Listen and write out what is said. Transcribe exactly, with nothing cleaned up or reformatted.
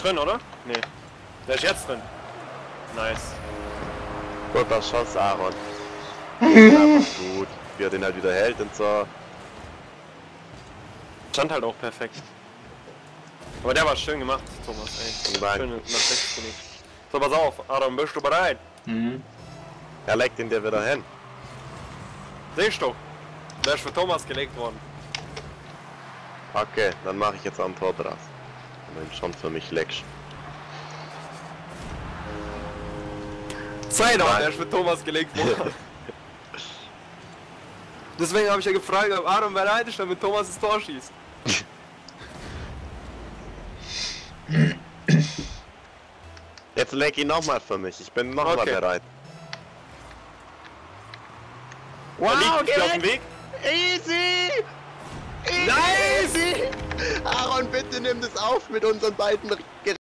drin, oder? Nee. Der ist jetzt drin. Nice. Guter Schuss, Aaron. Einfach gut, wie er den halt wieder hält und so. Stand halt auch perfekt. Aber der war schön gemacht, Thomas, ey. Nein. Schön nach rechts gelegt. So, pass auf, Aaron, bist du bereit? Mhm. Er legt ihn dir wieder hin. Siehst du? Der ist für Thomas gelegt worden. Okay, dann mache ich jetzt ein Tor draus. Wenn du ihn schon für mich leckst. Sei doch, Nein. der ist für Thomas gelegt worden. Deswegen habe ich ja gefragt, ob Aaron bereit ist, damit Thomas das Tor schießt. Jetzt leck ihn nochmal für mich. Ich bin nochmal Okay. bereit. Wow, er liegt nicht auf dem Weg. Easy! Nice! Aaron, bitte nimm das auf mit unseren beiden